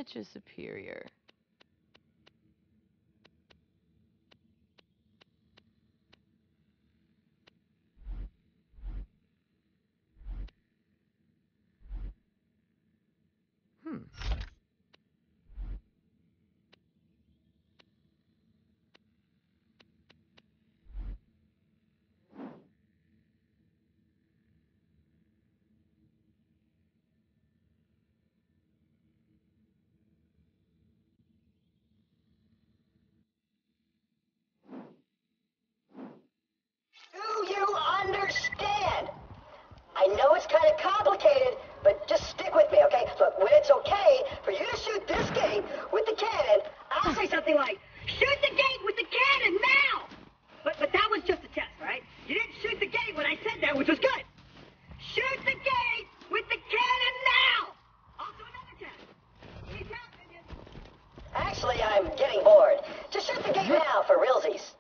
Ninja Superior. Hmm. Do you understand? I know it's kind of complicated, but just stick with me, okay? Look, when it's okay for you to shoot this gate with the cannon, I'll say something like, shoot the gate with the cannon now! But that was just a test, all right? You didn't shoot the gate when I said that, which was good. Shoot the gate with the cannon now! Also another test. Peace out, minions. Actually, I'm getting bored. Just shoot the gate now for realsies.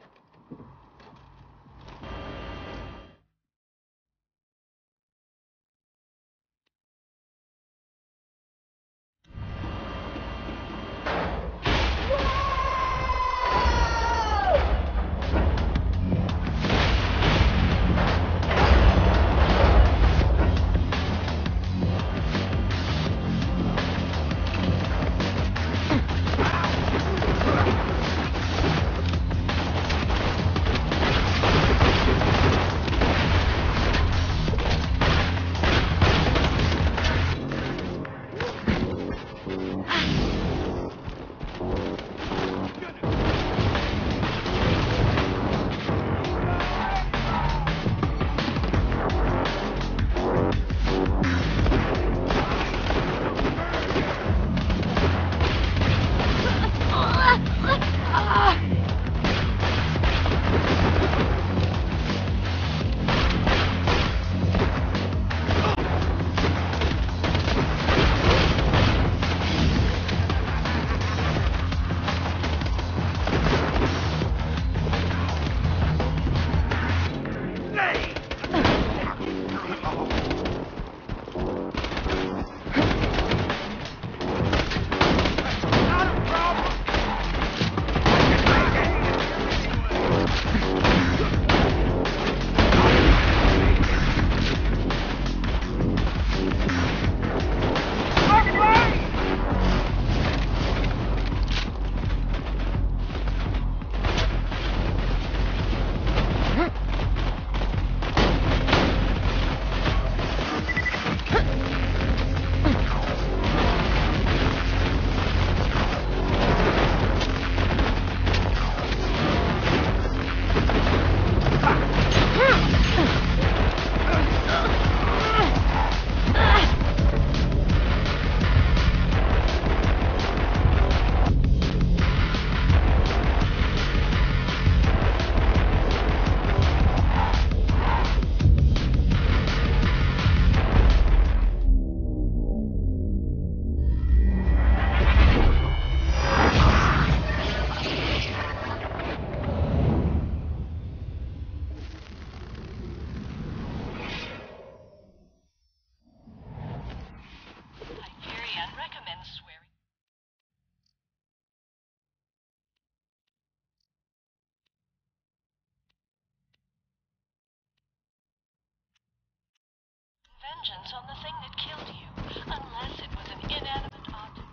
Vengeance on the thing that killed you, unless it was an inanimate object.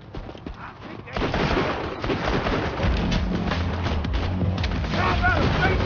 Stop!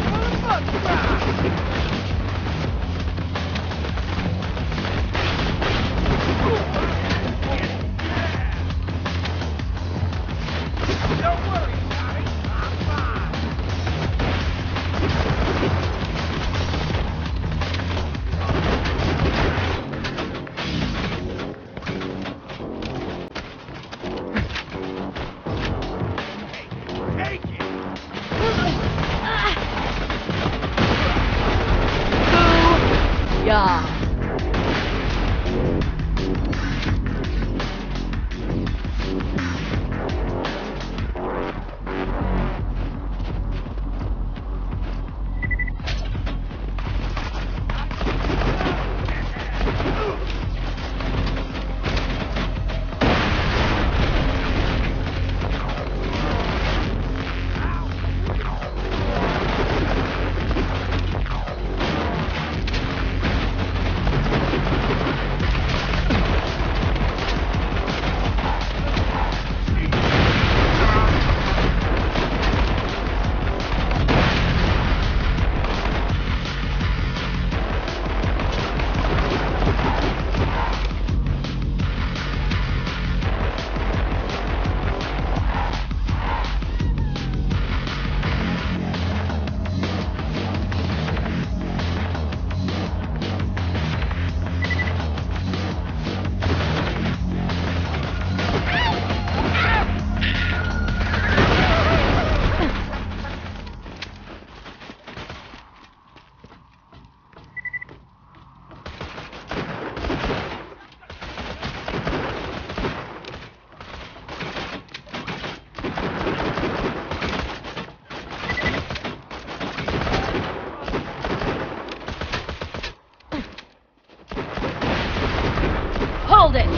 Hold it!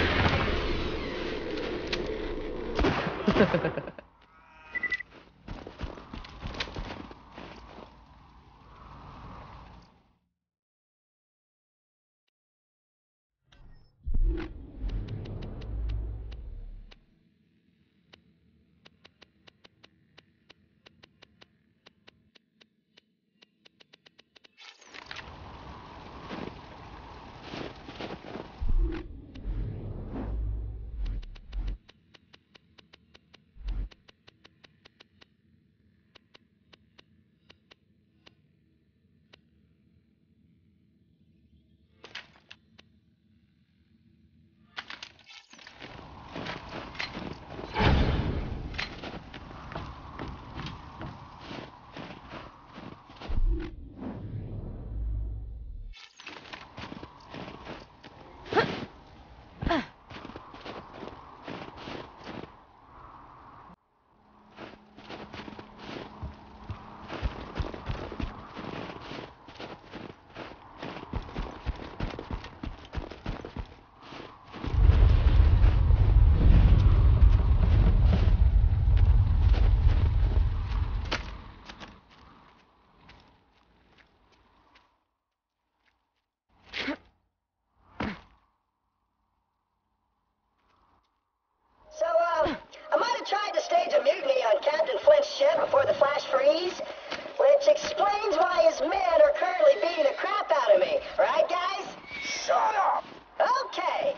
I might have tried to stage a mutiny on Captain Flint's ship before the flash freeze, which explains why his men are currently beating the crap out of me. Right, guys? Shut up! Okay.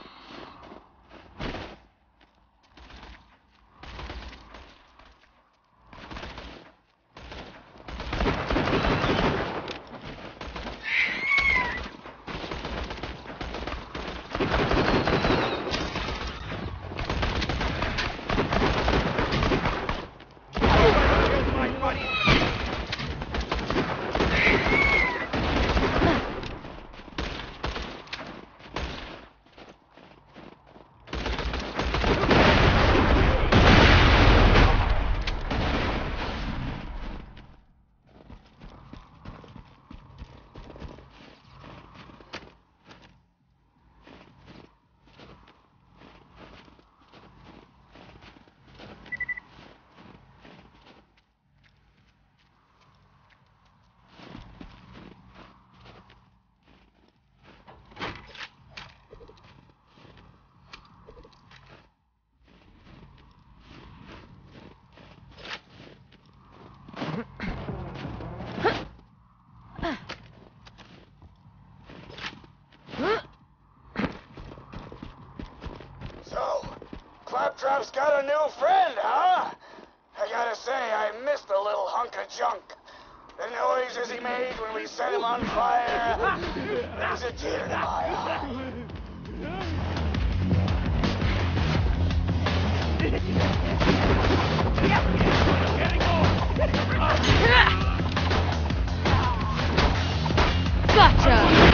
Claptrap's got a new friend, huh? I gotta say, I missed the little hunk of junk. The noises he made when we set him on fire brings a tear to my eye. Gotcha!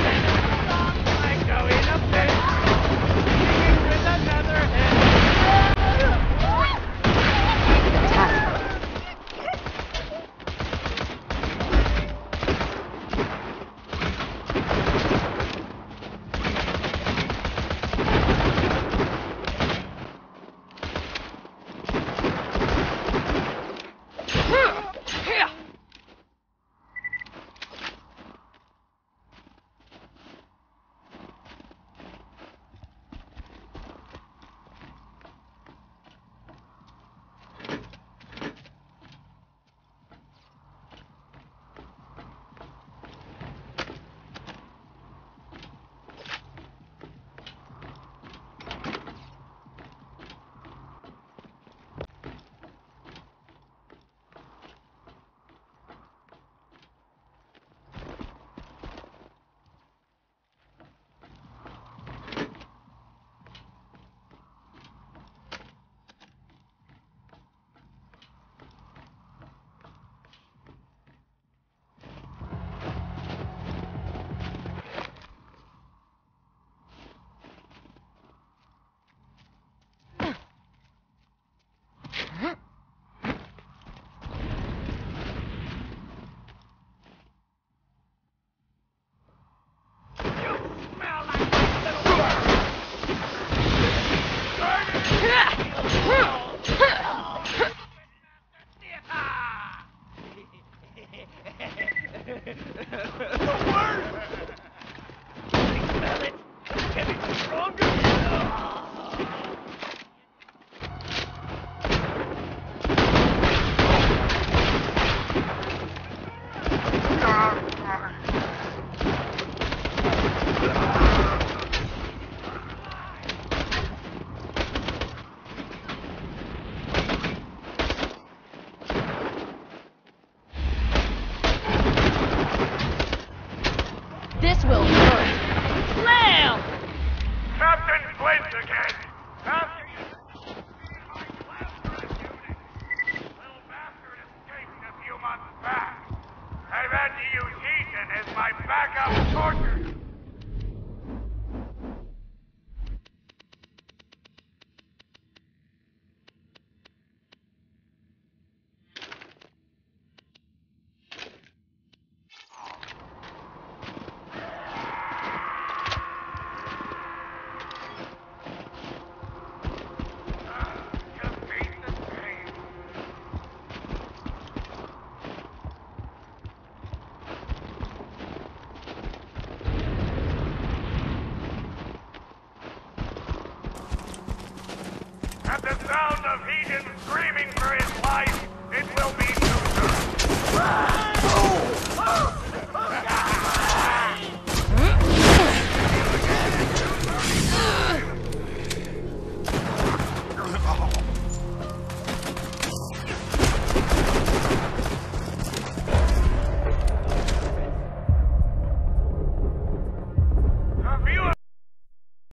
squints again. After you my Lazarus unit. Little bastard escaped a few months back. I've had to use Ethan as my backup torture. At the sound of Heaton screaming for his life, it will be too soon. Run!